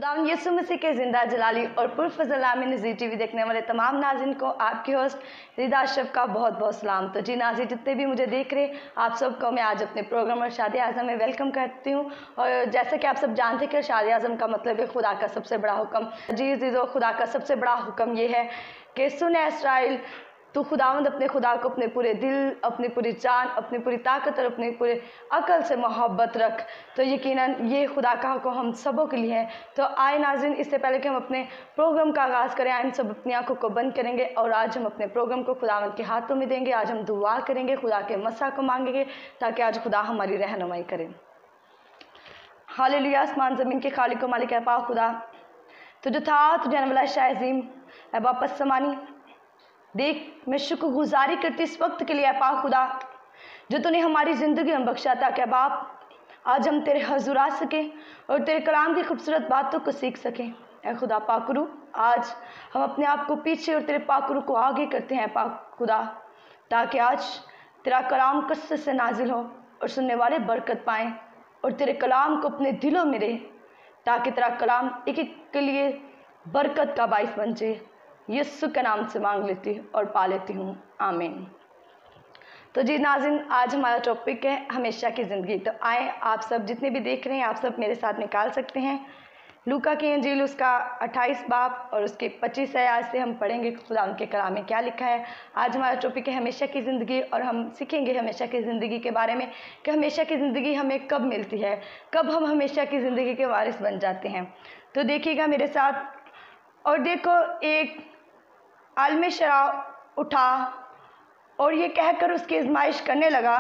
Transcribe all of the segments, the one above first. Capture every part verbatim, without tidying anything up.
खुदावंद यीशु मसीह के ज़िंदा जलाली और पुरफज़ल आमीन जी टीवी देखने वाले तमाम नाज़रीन को आपके होस्ट रिदा अशरफ का बहुत बहुत सलाम। तो जी नाज़रीन जितने भी मुझे देख रहे आप सबको मैं आज अपने प्रोग्राम और शादी आज़म में वेलकम करती हूँ। और जैसा कि आप सब जानते हैं कि शादी आज़म का मतलब है खुदा का सबसे बड़ा हुक्म। जी जी तो खुदा का सबसे बड़ा हुक्म ये है कि सुन इस्राएल, तो खुदावंद अपने खुदा को अपने पूरे दिल, अपनी पूरी जान, अपनी पूरी ताकत और अपनी पूरे अकल से मोहब्बत रख। तो यकीनन ये खुदा का हुक्म हम सबों के लिए है। तो आए नाज़रीन, इससे पहले कि हम अपने प्रोग्राम का आगाज़ करें, आए हम सब अपनी आंखों को बंद करेंगे और आज हम अपने प्रोग्राम को खुदावंद के हाथों में देंगे। आज हम दुआ करेंगे, खुदा के मसा को मांगेंगे ताकि आज खुदा हमारी रहनुमाई करें। हालेलुया। आसमान ज़मीन के खालिक को मालिक है पाक खुदा, तो जो था तो जाने वाला शायज़ीम है वापस समानी देख, मैं शुक्रगुजारी करती इस वक्त के लिए पाक खुदा जो तूने हमारी ज़िंदगी में बख्शा था। क्या बाप आज हम तेरे हजूर आ सकें और तेरे कलाम की खूबसूरत बातों को सीख सकें। ऐ खुदा पाकरू, आज हम अपने आप को पीछे और तेरे पाकरू को आगे करते हैं पाक खुदा, ताकि आज तेरा कलाम कसरत से नाजिल हो और सुनने वाले बरकत पाएँ और तेरे कलाम को अपने दिलों में रहे, ताकि तेरा कलाम एक एक के लिए बरकत का बाइस बन जाए। यीशु के नाम से मांग लेती हूँ और पा लेती हूँ, आमीन। तो जी नाज़रीन, आज हमारा टॉपिक है हमेशा की ज़िंदगी। तो आए आप सब जितने भी देख रहे हैं आप सब मेरे साथ निकाल सकते हैं लूका की इंजील उसका अट्ठाईस बाब और उसके पच्चीस आयत से हम पढ़ेंगे खुदा उनके कलाम में क्या लिखा है। आज हमारा टॉपिक है हमेशा की ज़िंदगी और हम सीखेंगे हमेशा की ज़िंदगी के बारे में कि हमेशा की ज़िंदगी हमें कब मिलती है, कब हम हमेशा की ज़िंदगी के वारिस बन जाते हैं। तो देखिएगा मेरे साथ। और देखो, एक आलमी शराब उठा और ये कहकर उसकी आजमाइश करने लगा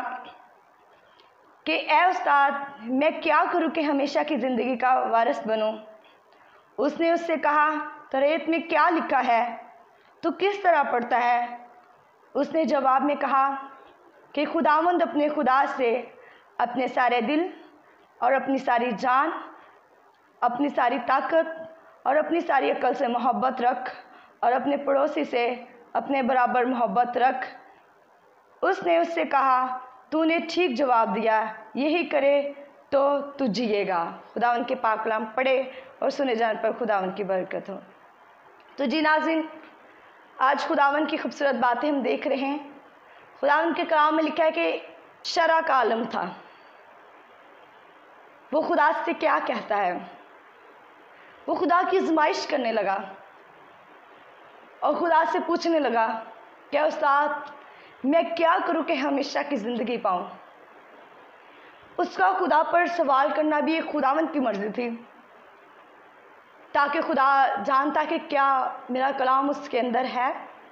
कि ए उस्ताद, मैं क्या करूं कि हमेशा की ज़िंदगी का वारिस बनूं। उसने उससे कहा, तौरात में क्या लिखा है, तू किस तरह पढ़ता है। उसने जवाब में कहा कि खुदावंद अपने खुदा से अपने सारे दिल और अपनी सारी जान, अपनी सारी ताकत और अपनी सारी अकल से मोहब्बत रख और अपने पड़ोसी से अपने बराबर मोहब्बत रख। उसने उससे कहा, तूने ठीक जवाब दिया, यही करे तो तू जिएगा। खुदावन के पाक कलाम पढ़े और सुने जाने पर खुदावन की बरकत हो। तो जी नाज़रीन, आज खुदावन की खूबसूरत बातें हम देख रहे हैं। खुदावन के कलाम में लिखा है कि शरा का आलम था। वो खुदा से क्या कहता है, वो खुदा की आजमाइश करने लगा और खुदा से पूछने लगा, क्या उस्ताद मैं क्या करूं कि हमेशा की ज़िंदगी पाऊं। उसका खुदा पर सवाल करना भी एक खुदावंत की मर्जी थी, ताकि खुदा जानता कि क्या मेरा कलाम उसके अंदर है।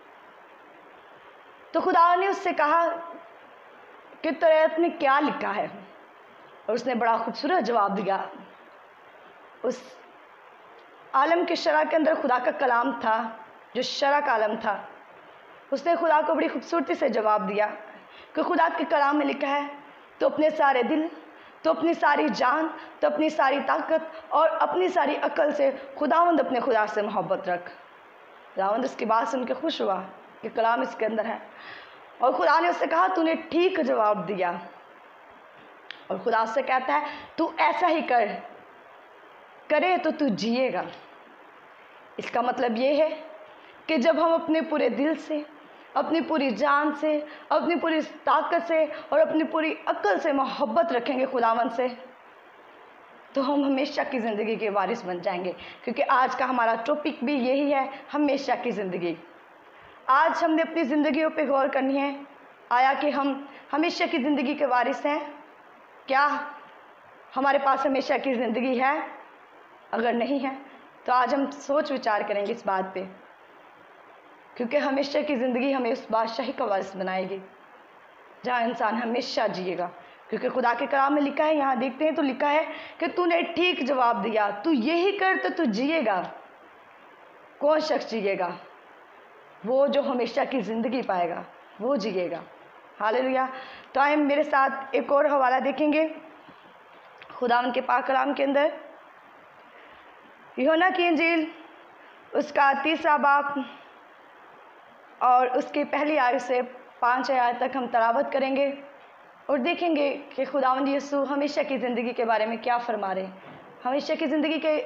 तो खुदा ने उससे कहा कि तौरात में क्या लिखा है, और उसने बड़ा खूबसूरत जवाब दिया। उस आलम के शरा के अंदर खुदा का कलाम था, जो शरा का आलम था। उसने खुदा को बड़ी खूबसूरती से जवाब दिया कि खुदा के कलाम में लिखा है, तो अपने सारे दिल, तो अपनी सारी जान, तो अपनी सारी ताकत और अपनी सारी अकल से खुदावंद अपने खुदा से मोहब्बत रख। खुदावंद इसकी बात सुन के खुश हुआ कि कलाम इसके अंदर है, और खुदा ने उससे कहा, तूने ठीक जवाब दिया। और खुदा उससे कहता है, तू ऐसा ही कर, करे तो तू जिएगा। इसका मतलब ये है कि जब हम अपने पूरे दिल से, अपनी पूरी जान से, अपनी पूरी ताकत से और अपनी पूरी अक्ल से मोहब्बत रखेंगे खुदावन से, तो हम हमेशा की ज़िंदगी के वारिस बन जाएंगे। क्योंकि आज का हमारा टॉपिक भी यही है, हमेशा की ज़िंदगी। आज हमने अपनी ज़िंदगियों पे गौर करनी है, आया कि हम हमेशा की ज़िंदगी के वारिस हैं। क्या हमारे पास हमेशा की ज़िंदगी है? अगर नहीं है तो आज हम सोच विचार करेंगे इस बात पे, क्योंकि हमेशा की ज़िंदगी हमें उस बादशाही का वारिस बनाएगी जहाँ इंसान हमेशा जिएगा। क्योंकि खुदा के कलाम में लिखा है, यहाँ देखते हैं तो लिखा है कि तूने ठीक जवाब दिया, तू यही कर तो तू जिएगा। कौन शख्स जिएगा? वो जो हमेशा की ज़िंदगी पाएगा, वो जिएगा। हालेलुया। तो आए मेरे साथ एक और हवाला देखेंगे खुदा उनके पाक कलाम के अंदर, यूहन्ना की इंजील उसका तीसरा बाब और उसकी पहली आयत से पाँच आयत तक हम तलावत करेंगे और देखेंगे कि खुदावंद यीशु हमेशा की ज़िंदगी के बारे में क्या फरमा रहे हैं। हमेशा की ज़िंदगी के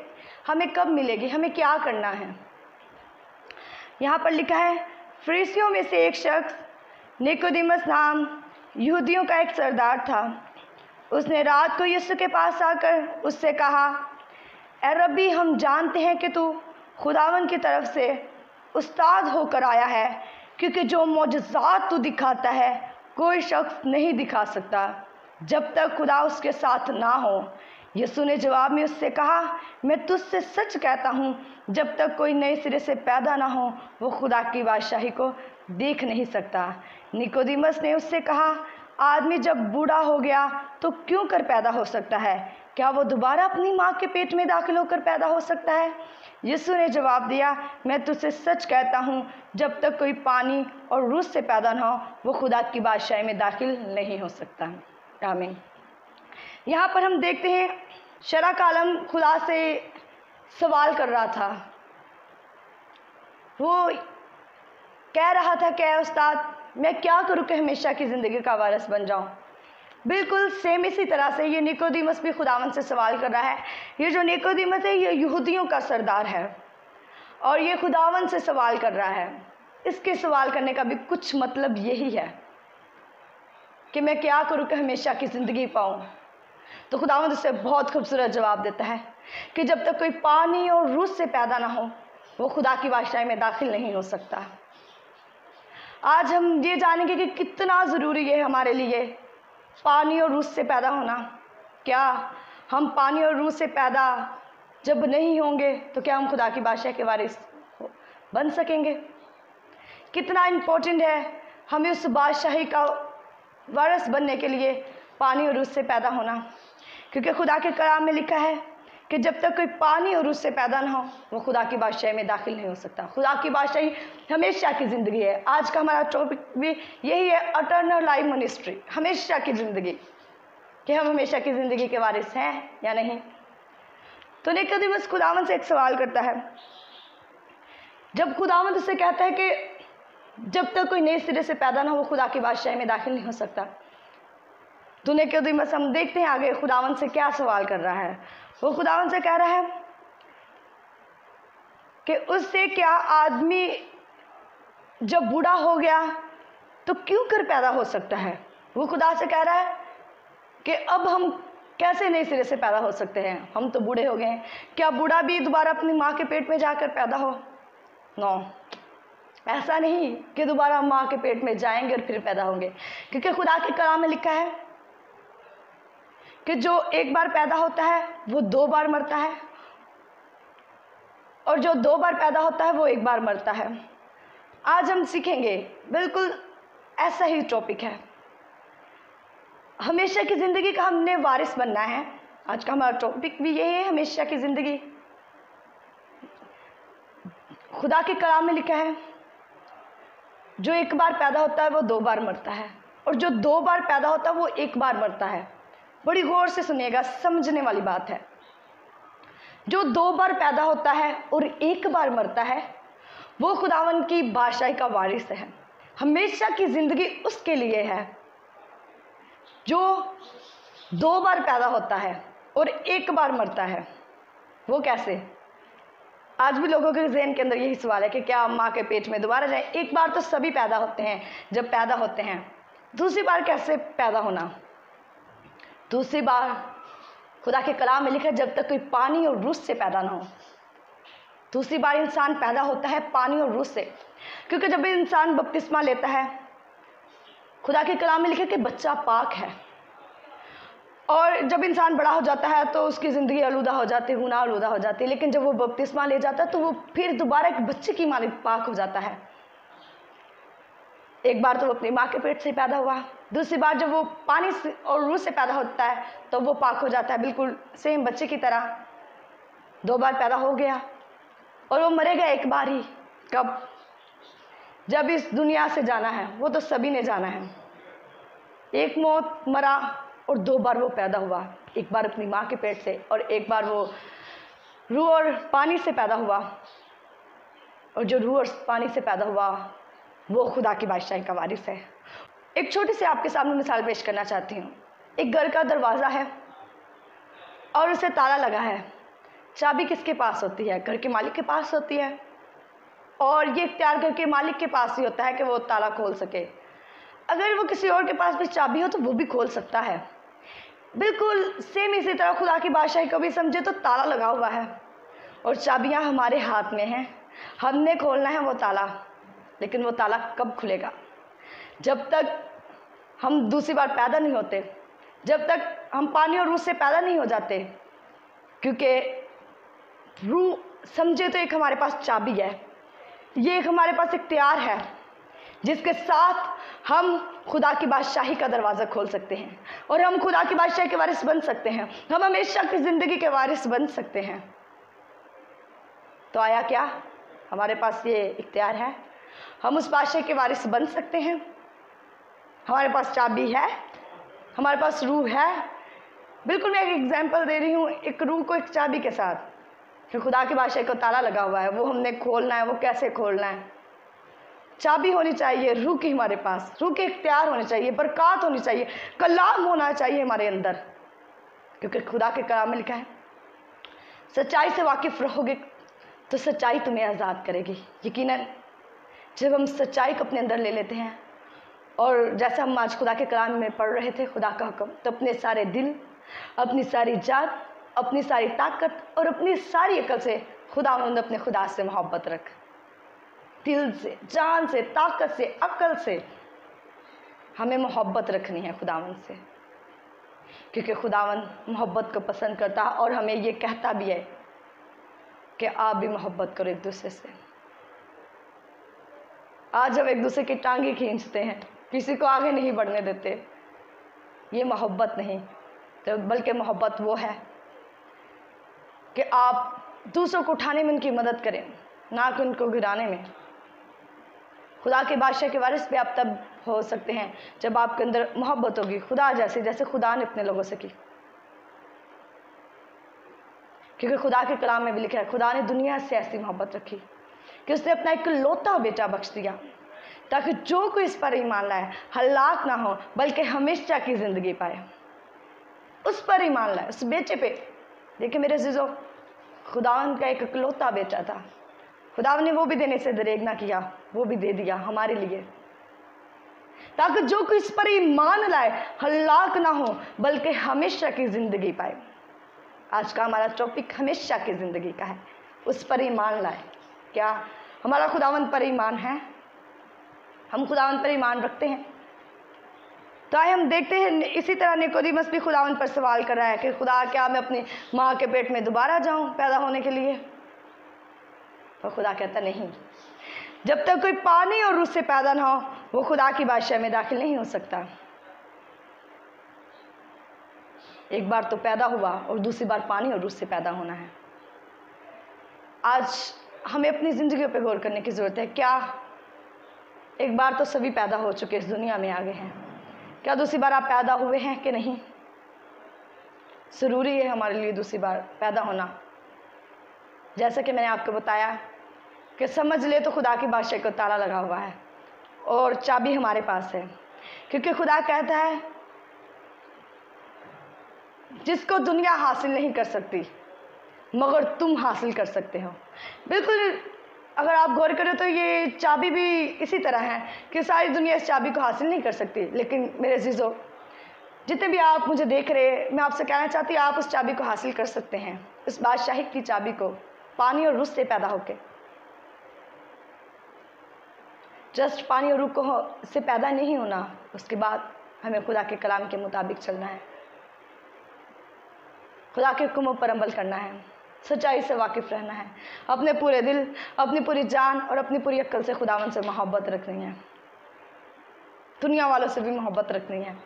हमें कब मिलेगी, हमें क्या करना है। यहाँ पर लिखा है, फरीसियों में से एक शख्स निकोदेमस नाम यहूदियों का एक सरदार था। उसने रात को यीशु के पास आकर उससे कहा, ए रब्बी, हम जानते हैं कि तू खुदावन की तरफ से उस्ताद होकर आया है, क्योंकि जो मौजज़ात तू दिखाता है कोई शख्स नहीं दिखा सकता जब तक खुदा उसके साथ ना हो। यीशु ने जवाब में उससे कहा, मैं तुझसे सच कहता हूँ, जब तक कोई नए सिरे से पैदा ना हो वो खुदा की बादशाही को देख नहीं सकता। निकोदेमस ने उससे कहा, आदमी जब बूढ़ा हो गया तो क्यों कर पैदा हो सकता है? क्या वो दोबारा अपनी माँ के पेट में दाखिल होकर पैदा हो सकता है? यीशु ने जवाब दिया, मैं तुझसे सच कहता हूँ, जब तक कोई पानी और रूह से पैदा ना हो वो खुदा की बादशाही में दाखिल नहीं हो सकता। आमीन। यहाँ पर हम देखते हैं शरा कालम खुदा से सवाल कर रहा था। वो कह रहा था, क्या उस्ताद, मैं क्या करूँ कि हमेशा की ज़िंदगी का वारिस बन जाऊँ। बिल्कुल सेम इसी तरह से ये निकोदेमस भी खुदावन से सवाल कर रहा है। ये जो निकोदेमस है ये यहूदियों का सरदार है और ये खुदावन से सवाल कर रहा है। इसके सवाल करने का भी कुछ मतलब यही है कि मैं क्या करूँ कि हमेशा की ज़िंदगी पाऊँ। तो खुदावंद उससे बहुत खूबसूरत जवाब देता है कि जब तक कोई पानी और रूह से पैदा ना हो वो खुदा की बादशाही में दाखिल नहीं हो सकता। आज हम ये जानेंगे कि कितना ज़रूरी है हमारे लिए पानी और रूह से पैदा होना। क्या हम पानी और रूह से पैदा जब नहीं होंगे तो क्या हम खुदा की बादशाही के वारिस बन सकेंगे? कितना इम्पोर्टेंट है हमें उस बादशाही का वारिस बनने के लिए पानी और रूह से पैदा होना, क्योंकि खुदा के कलाम में लिखा है कि जब तक कोई पानी और रूह से पैदा ना हो वो खुदा की बादशाही में दाखिल नहीं हो सकता। खुदा की बादशाही हमेशा की ज़िंदगी है। आज का हमारा टॉपिक भी यही है, अटर्नल लाइफ मिनिस्ट्री, हमेशा की ज़िंदगी, कि हम हमेशा की ज़िंदगी के वारिस हैं या नहीं। तो निकोदेमस खुदावन से एक सवाल करता है। जब खुदावन उससे कहता है कि जब तक कोई नए सिरे से पैदा ना हो वो खुदा की बादशाही में दाखिल नहीं हो सकता, तो निकोदेमस हम देखते हैं आगे खुदावन से क्या सवाल कर रहा है। वो खुदावन से कह रहा है कि उससे क्या आदमी जब बूढ़ा हो गया तो क्यों कर पैदा हो सकता है। वो खुदा से कह रहा है कि अब हम कैसे नए सिरे से पैदा हो सकते हैं, हम तो बूढ़े हो गए हैं। क्या बूढ़ा भी दोबारा अपनी माँ के पेट में जाकर पैदा हो? नो, ऐसा नहीं कि दोबारा माँ के पेट में जाएंगे और फिर पैदा होंगे, क्योंकि खुदा के कलाम में लिखा है कि जो एक बार पैदा होता है वो दो बार मरता है और जो दो बार पैदा होता है वो एक बार मरता है। आज हम सीखेंगे, बिल्कुल ऐसा ही टॉपिक है, हमेशा की ज़िंदगी का हमने वारिस बनना है। आज का हमारा टॉपिक भी यही है, हमेशा की ज़िंदगी। खुदा के कलाम में लिखा है जो एक बार पैदा होता है वो दो बार मरता है और जो दो बार पैदा होता है वो एक बार मरता है। बड़ी गौर से सुनिएगा, समझने वाली बात है। जो दो बार पैदा होता है और एक बार मरता है वो खुदावन की बादशाही का वारिस है। हमेशा की ज़िंदगी उसके लिए है जो दो बार पैदा होता है और एक बार मरता है। वो कैसे? आज भी लोगों के ज़हन के अंदर यही सवाल है कि क्या माँ के पेट में दोबारा जाए। एक बार तो सभी पैदा होते हैं, जब पैदा होते हैं, दूसरी बार कैसे पैदा होना? दूसरी बार खुदा के कलाम में लिखा है जब तक कोई पानी और रूह से पैदा ना हो। दूसरी बार इंसान पैदा होता है पानी और रूह से, क्योंकि जब इंसान बपतिस्मा लेता है खुदा के कलाम में लिखा है कि बच्चा पाक है, और जब इंसान बड़ा हो जाता है तो उसकी ज़िंदगी आलूदा हो जाती है, गुनाह आलूदा हो जाती है। लेकिन जब वो बपतिस्मा ले जाता है तो वो फिर दोबारा एक बच्चे की मालिक पाक हो जाता है। एक बार तो वो अपनी माँ के पेट से पैदा हुआ, दूसरी बार जब वो पानी से और रूह से पैदा होता है तो वो पाक हो जाता है, बिल्कुल सेम बच्चे की तरह। दो बार पैदा हो गया और वो मरेगा एक बार ही। कब? जब इस दुनिया से जाना है, वो तो सभी ने जाना है। एक मौत मरा और दो बार वो पैदा हुआ, एक बार अपनी माँ के पेट से और एक बार वो रूह और पानी से पैदा हुआ। और जो रूह और पानी से पैदा हुआ वो खुदा की बादशाही का वारिस है। एक छोटी सी आपके सामने मिसाल पेश करना चाहती हूँ। एक घर का दरवाज़ा है और उसे ताला लगा है। चाबी किसके पास होती है? घर के मालिक के पास होती है, और ये इख्तियार घर के मालिक के पास ही होता है कि वो ताला खोल सके। अगर वो किसी और के पास भी चाबी हो तो वो भी खोल सकता है। बिल्कुल सेम इसी तरह खुदा की बादशाही को भी समझे तो ताला लगा हुआ है और चाबियां हमारे हाथ में हैं, हमने खोलना है वो ताला। लेकिन वो ताला कब खुलेगा? जब तक हम दूसरी बार पैदा नहीं होते, जब तक हम पानी और रूह से पैदा नहीं हो जाते। क्योंकि रूह समझे तो एक हमारे पास चाबी है, ये एक हमारे पास इख्तियार है जिसके साथ हम खुदा की बादशाही का दरवाज़ा खोल सकते हैं और हम खुदा की बादशाही के वारिस बन सकते हैं, हम हमेशा की ज़िंदगी के वारिस बन सकते हैं। तो आया क्या हमारे पास ये इख्तियार है? हम उस बादशाह के वारिस बन सकते हैं। हमारे पास चाबी है, हमारे पास रूह है। बिल्कुल मैं एक एग्जांपल दे रही हूँ, एक रूह को एक चाबी के साथ। फिर खुदा की बादशाही को ताला लगा हुआ है, वो हमने खोलना है। वो कैसे खोलना है? चाबी होनी चाहिए रूह की हमारे पास, रूह के इख्तियार होने चाहिए, बरक़ात होनी चाहिए, कलाम होना चाहिए हमारे अंदर। क्योंकि खुदा के कलाम में लिखा है सच्चाई से वाकिफ़ रहोगे तो सच्चाई तुम्हें आज़ाद करेगी। यकीनन जब हम सच्चाई को अपने अंदर ले लेते हैं, और जैसा हम आज खुदा के कलाम में पढ़ रहे थे खुदा का हुक्म, तो अपने सारे दिल, अपनी सारी जात, अपनी सारी ताकत और अपनी सारी अकल से खुदावंद अपने खुदा से मोहब्बत रख। दिल से, जान से, ताकत से, अकल से हमें मोहब्बत रखनी है खुदावंद से। क्योंकि खुदावंद मोहब्बत को पसंद करता है और हमें ये कहता भी है कि आप भी मोहब्बत करो एक दूसरे से। आज हम एक दूसरे की टांगे खींचते हैं, किसी को आगे नहीं बढ़ने देते, ये मोहब्बत नहीं, तो बल्कि मोहब्बत वो है कि आप दूसरों को उठाने में उनकी मदद करें, ना कि उनको गिराने में। खुदा के बादशाह के वारिस भी आप तब हो सकते हैं जब आपके अंदर मोहब्बत होगी खुदा जैसे, जैसे खुदा ने अपने लोगों से की। क्योंकि खुदा के कलाम में भी लिखा है खुदा ने दुनिया से ऐसी मोहब्बत रखी कि उसने अपना एक लौता बेटा बख्श दिया, ताकि जो कोई इस पर ईमान लाए हलाक ना हो बल्कि हमेशा की ज़िंदगी पाए। उस पर ईमान लाए, उस बेटे पे। देखिए मेरे अज़ीज़ों, खुदावन का एक इकलौता बेटा था, खुदावन ने वो भी देने से दरेग ना किया, वो भी दे दिया हमारे लिए, ताकि जो कोई इस पर ईमान लाए हलाक ना हो बल्कि हमेशा की ज़िंदगी पाए। आज का हमारा टॉपिक हमेशा की ज़िंदगी का है, उस पर ईमान लाए। क्या हमारा खुदावंद पर ईमान है? हम खुदावंद पर ईमान रखते हैं? तो आइए हम देखते हैं, इसी तरह निकोदेमस भी खुदावंद पर सवाल कर रहा है कि खुदा क्या मैं अपनी माँ के पेट में दोबारा जाऊँ पैदा होने के लिए? तो खुदा कहता नहीं, जब तक कोई पानी और रूह से पैदा ना हो वो खुदा की बादशाही में दाखिल नहीं हो सकता। एक बार तो पैदा हुआ और दूसरी बार पानी और रूह से पैदा होना है। आज हमें अपनी ज़िंदगियों पे गौर करने की ज़रूरत है। क्या एक बार तो सभी पैदा हो चुके इस दुनिया में आ गए हैं, क्या दूसरी बार आप पैदा हुए हैं कि नहीं? ज़रूरी है हमारे लिए दूसरी बार पैदा होना। जैसा कि मैंने आपको बताया कि समझ ले तो खुदा की बादशाही को ताला लगा हुआ है और चाबी हमारे पास है। क्योंकि खुदा कहता है जिसको दुनिया हासिल नहीं कर सकती मगर तुम हासिल कर सकते हो। बिल्कुल अगर आप गौर करें तो ये चाबी भी इसी तरह है कि सारी दुनिया इस चाबी को हासिल नहीं कर सकती। लेकिन मेरे अज़ीज़ों, जितने भी आप मुझे देख रहे, मैं आपसे कहना चाहती हूँ आप उस चाबी को हासिल कर सकते हैं, इस बादशाही की चाबी को, पानी और रूह से पैदा होके। जस्ट पानी और रूह को से पैदा नहीं होना, उसके बाद हमें खुदा के कलाम के मुताबिक चलना है, खुदा के हुक्मों पर अमल करना है, सच्चाई से वाकिफ़ रहना है, अपने पूरे दिल, अपनी पूरी जान और अपनी पूरी अक्ल से खुदावन से मोहब्बत रखनी है, दुनिया वालों से भी मोहब्बत रखनी है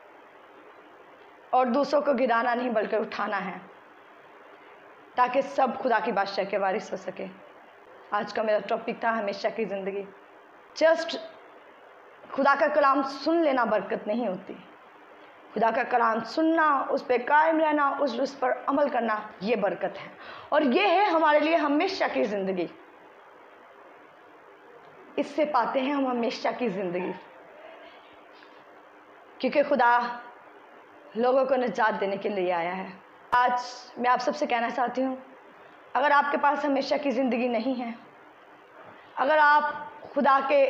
और दूसरों को गिराना नहीं बल्कि उठाना है, ताकि सब खुदा की बादशाही के वारिस हो सके। आज का मेरा टॉपिक था हमेशा की ज़िंदगी। जस्ट खुदा का कलाम सुन लेना बरकत नहीं होती, खुदा का कलाम सुनना, उस पर कायम रहना, उस उस पर अमल करना, ये बरकत है और ये है हमारे लिए हमेशा की ज़िंदगी। इससे पाते हैं हम हमेशा की ज़िंदगी, क्योंकि खुदा लोगों को निजात देने के लिए आया है। आज मैं आप सबसे कहना चाहती हूँ अगर आपके पास हमेशा की ज़िंदगी नहीं है, अगर आप खुदा के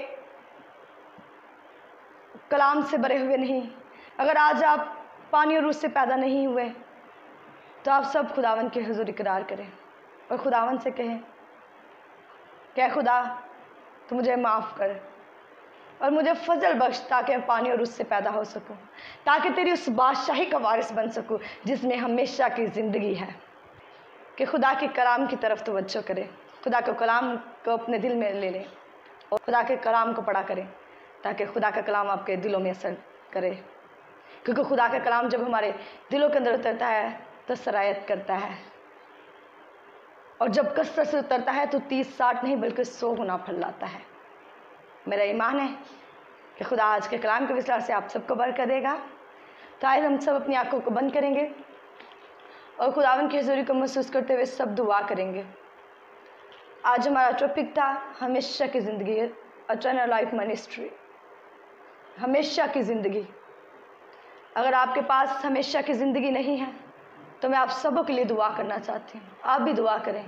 कलाम से भरे हुए नहीं, अगर आज आप पानी और रूह से पैदा नहीं हुए, तो आप सब खुदावन के हुजूर इकरार करें और खुदावन से कहें क्या खुदा तो मुझे माफ़ कर और मुझे फजल बख्श, ताकि मैं पानी और रूह से पैदा हो सकूं, ताकि तेरी उस बादशाही का वारिस बन सकूं जिसमें हमेशा की ज़िंदगी है। कि खुदा के कलाम की तरफ तवज्जो करें, खुदा के कलाम को अपने दिल में ले लें और खुदा के कलाम को पढ़ा करें, ताकि खुदा का कलाम आपके दिलों में असर करे। क्योंकि खुदा का कलाम जब हमारे दिलों के अंदर उतरता है तो सरायत करता है, और जब कसरत से उतरता है तो तीस साठ नहीं बल्कि सौ गुना फल लाता है। मेरा ईमान है कि खुदा आज के कलाम के विस्तार से आप सबको बरकत देगा। तो आज हम सब अपनी आंखों को बंद करेंगे और खुदावन की हुजूरी को महसूस करते हुए सब दुआ करेंगे। आज हमारा टॉपिक था हमेशा की ज़िंदगी, इटर्नल लाइफ मिनिस्ट्री, हमेशा की ज़िंदगी। अगर आपके पास हमेशा की ज़िंदगी नहीं है तो मैं आप सबों के लिए दुआ करना चाहती हूँ। आप भी दुआ करें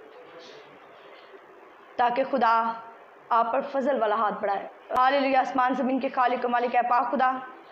ताकि खुदा आप पर फजल वाला हाथ बढ़ाए। हालेलुया। आसमान ज़मीन के खालिक व मालिक है पाक खुदा,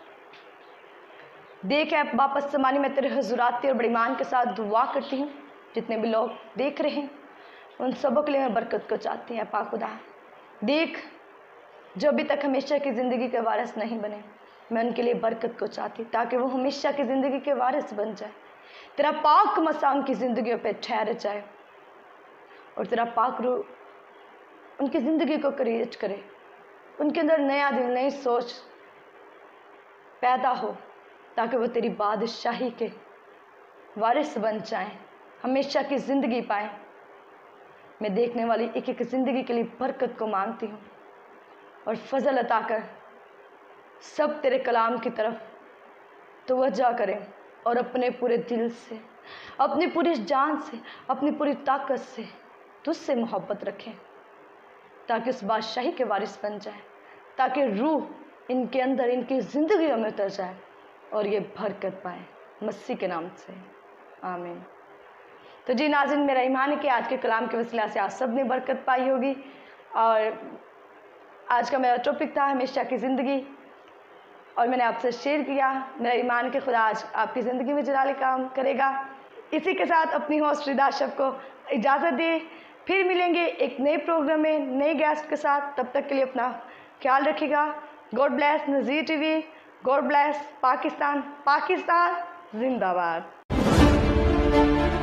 देख है वापस ज़माने में तेरे हुज़ूराती और बड़ी ईमान के साथ दुआ करती हूँ। जितने भी लोग देख रहे हैं उन सबों के लिए मैं बरकत को चाहती हैं पाक खुदा। देख जो अभी तक हमेशा की ज़िंदगी के वारिस नहीं बने, मैं उनके लिए बरकत को चाहती ताकि वो हमेशा की ज़िंदगी के वारिस बन जाए। तेरा पाक मसा उनकी ज़िंदगियों पे ठहर जाए और तेरा पाक रूह उनकी ज़िंदगी को क्रिएट करे, उनके अंदर नया दिल, नई सोच पैदा हो, ताकि वो तेरी बादशाही के वारिस बन जाएं, हमेशा की ज़िंदगी पाएं। मैं देखने वाली एक एक ज़िंदगी के लिए बरकत को मांगती हूँ और फजल अता कर सब तेरे कलाम की तरफ तवज्जो करें और अपने पूरे दिल से, अपनी पूरी जान से, अपनी पूरी ताकत से तुझसे मोहब्बत रखें, ताकि उस बादशाही के वारिस बन जाए, ताकि रूह इनके अंदर, इनकी ज़िंदगियों में उतर जाए और ये बरकत पाए मसीह के नाम से, आमीन। तो जी नाज़रीन, मेरा ईमान है कि आज के कलाम के वसीला से आप सब ने बरकत पाई होगी। और आज का मेरा टॉपिक था हमेशा की ज़िंदगी और मैंने आपसे शेयर किया। मेरा ईमान के खुदा आज आपकी ज़िंदगी में जलाले काम करेगा। इसी के साथ अपनी होस्ट रिदा शब को इजाज़त दें, फिर मिलेंगे एक नए प्रोग्राम में नए गेस्ट के साथ। तब तक के लिए अपना ख्याल रखिएगा। God bless Nazir TV, God bless Pakistan, Pakistan जिंदाबाद।